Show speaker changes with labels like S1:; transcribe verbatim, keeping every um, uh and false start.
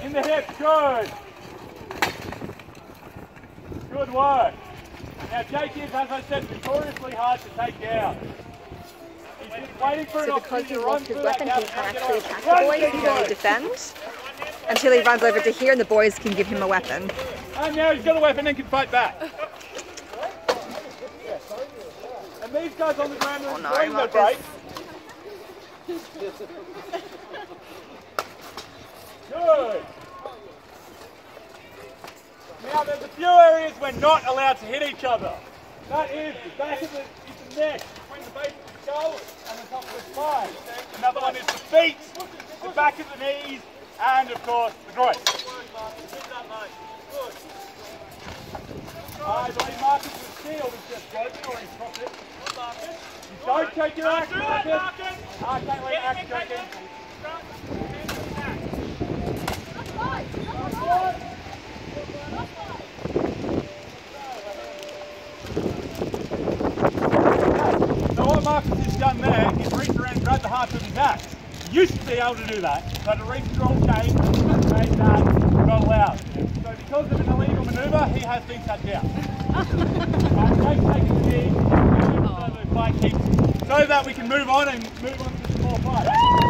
S1: In the hip, good. Good work. Now Jake is, as I said, notoriously hard to take down. He's just waiting for an
S2: So because
S1: opportunity
S2: he's
S1: to run
S2: lost his
S1: through
S2: weapon,
S1: that
S2: he
S1: gap
S2: can't
S1: and
S2: actually
S1: get
S2: attack
S1: away.
S2: the boys,
S1: Run,
S2: he can
S1: Jake,
S2: only
S1: go.
S2: defend until he runs over to here and the boys can give him a weapon.
S1: And now he's got a weapon and can fight back. And these guys on the ground are
S2: Oh no,
S1: enjoying their
S2: Marcus.
S1: break. Good. Now there's a few areas we're not allowed to hit each other. That is the back of the, is the neck, between the base of the skull and the top of the spine. Another one is the feet, the back of the knees, and of course the groin. I believe Marcus was shield is just broken or he's dropped it. You don't take your axe, Marcus. I can't let axe joking. So what Marcus has done there is reach around and grab the heart of his axe. He used to be able to do that, but a recent rule change made that not allowed. So because of an illegal manoeuvre, he has been cut down. And Jake's taking the knee, so that we can move on and move on to some more fights.